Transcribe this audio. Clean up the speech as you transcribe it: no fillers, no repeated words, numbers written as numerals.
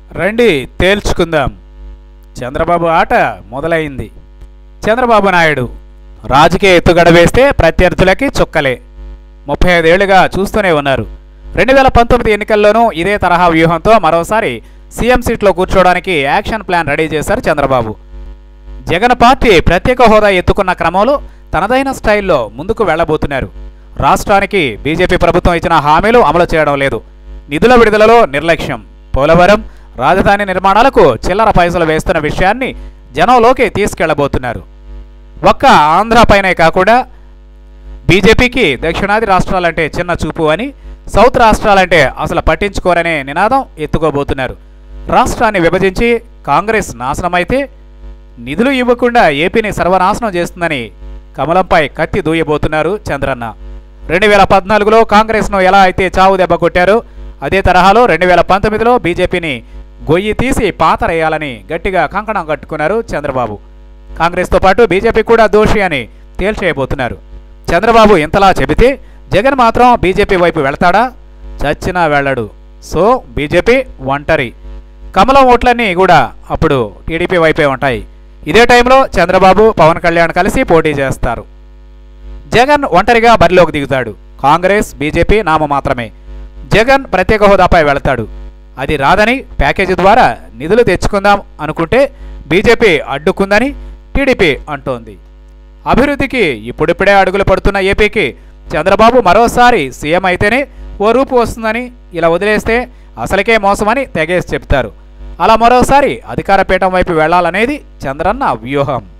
రండి తేల్చుకుందాం. చంద్రబాబు ఆట మొదలైంది. చంద్రబాబు నాయుడు రాజకీయ ఎత్తుగడ వేస్తే ప్రత్యర్థులకి చుక్కలే. 35 ఏళ్లుగా చూస్తూనే ఉన్నారు. 2019 ఎన్నికల్లోనూ ఇదే తరహా వ్యూహంతో మరోసారి సీఎం సీట్లో కూర్చోవడానికి యాక్షన్ ప్లాన్ రెడీ చేశారు చంద్రబాబు. జగన్ పార్టీ ప్రత్యేక హోదా ఎత్తుకున్న క్రమంలో తనదైన స్టైల్లో ముందుకు వెళ్లబోతున్నారు. రాష్ట్రానికి బీజేపీ ప్రభుత్వం ఇచ్చిన హామీలు అమలు చేయడం లేదు. నిధుల విడుదలలో నిర్లక్ష్యం. పోలవరం, రాజధాని నిర్మాణాలకు చిల్లర పైసలు వేస్తున్న విషయాన్ని జనంలోకి తీసుకెళ్లబోతున్నారు. ఒక్క ఆంధ్రపైనే కాకుండా బీజేపీకి దక్షిణాది రాష్ట్రాలంటే చిన్న చూపు అని, సౌత్ రాష్ట్రాలంటే అసలు పట్టించుకోరనే నినాదం ఎత్తుకోబోతున్నారు. రాష్ట్రాన్ని విభజించి కాంగ్రెస్ నాశనమైతే నిధులు ఇవ్వకుండా ఏపీని సర్వనాశనం చేస్తుందని కమలంపై కత్తి దూయబోతున్నారు చంద్రన్న. 2014లో కాంగ్రెస్ను ఎలా అయితే చావు దెబ్బ కొట్టారో అదే తరహాలో 2019లో బీజేపీని గొయ్యి తీసి పాతరేయాలని గట్టిగా కంకణం కట్టుకున్నారు చంద్రబాబు. కాంగ్రెస్తో పాటు బీజేపీ కూడా దోషి అని తేల్చేయబోతున్నారు. చంద్రబాబు ఇంతలా చెబితే జగన్ మాత్రం బీజేపీ వైపు వెళతాడా? చచ్చినా వెళ్ళడు. సో బీజేపీ ఒంటరి. కమలం ఓట్లన్నీ కూడా అప్పుడు టీడీపీ వైపే ఉంటాయి. ఇదే టైంలో చంద్రబాబు, పవన్ కళ్యాణ్ కలిసి పోటీ చేస్తారు. జగన్ ఒంటరిగా బరిలోకి దిగుతాడు. కాంగ్రెస్, బీజేపీ నామమాత్రమే. జగన్ ప్రత్యేక హోదాపై వెళతాడు. అది రాదని ప్యాకేజీ ద్వారా నిధులు తెచ్చుకుందాం అనుకుంటే బీజేపీ అడ్డుకుందని టీడీపీ అంటోంది. అభివృద్ధికి ఇప్పుడిప్పుడే అడుగులు పడుతున్న ఏపీకి చంద్రబాబు మరోసారి సీఎం అయితేనే ఓ రూపు వస్తుందని, ఇలా వదిలేస్తే అసలుకే మోసమని తెగేసి చెప్తారు. అలా మరోసారి అధికార పీఠం వైపు వెళ్లాలనేది చంద్రన్న వ్యూహం.